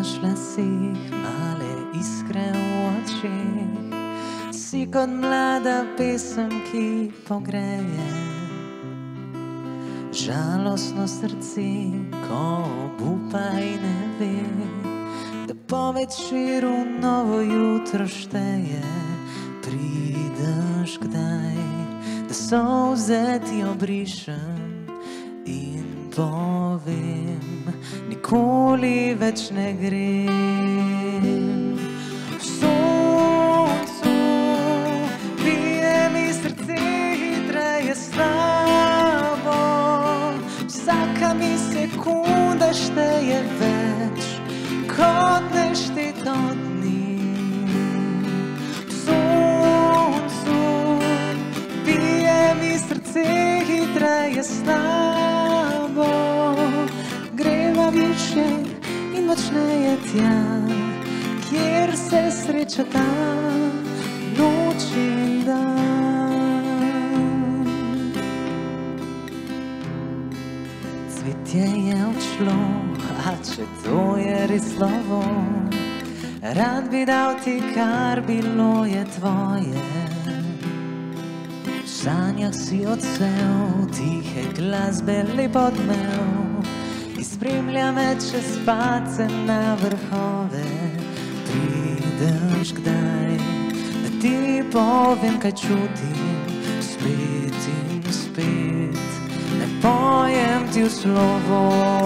imaš v lasih male iskre v očih. Si kot mlada pesem, ki pogreje žalostno srce, ko obupa in ne ve, da po večeru novo jutro šteje. Prideš kdaj, da solze ti obrišem in povem, nikoli več ne grem. V soncu bije mi srce hitreje s tabo, vsaka mi sekunda šteje več kot nešteto dni. V soncu bije mi srce hitreje s tabo, greva višje in močneje tja, kjer se srečata noč in dan. Cvetje je odšlo, a če to je res slovo, rad bi dal ti, kar bilo je tvoje. V sanjah si odsev tihe glasbe lep odmev, spremlja me čez padce na vrhove. Prideš kdaj, da ti povem, kaj čutim, spet in spet ne pojem ti v slovo.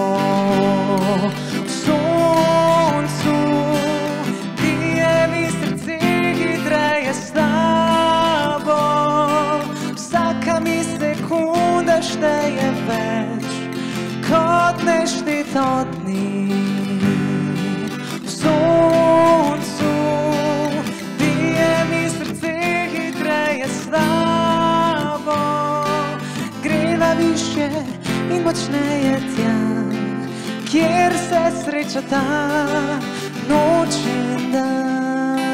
V soncu bije mi srce hitreje s tabo, vsaka mi sekunda šteje več kot nešteto dni. V soncu bije mi srce hitreje s tabo, greva višje in močneje tja, kjer se srečata noč in dan.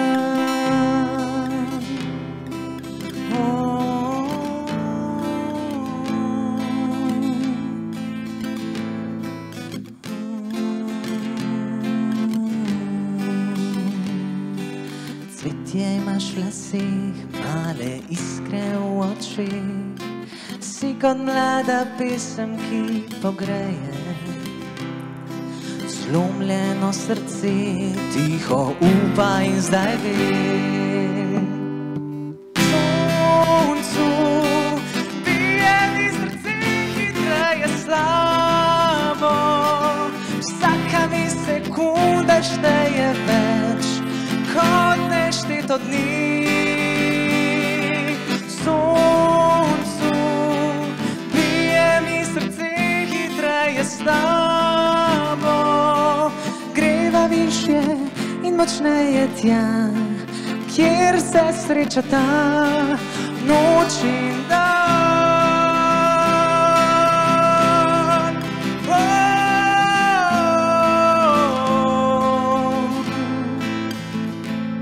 Cvetje imaš v lasih, male iskre v očih, si kot mlada pesem, ki pogreje zlomljeno srce, tiho upa in zdaj ve. V soncu bije mi srce hitreje s tabo, vsaka mi sekunda šteje več kot nešteto dni. V soncu bije mi srce hitreje s tabo, greva višje in močneje tja, kjer se srečata noč in dan.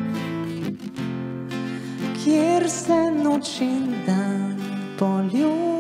Kjer se noč in dan poljubijo.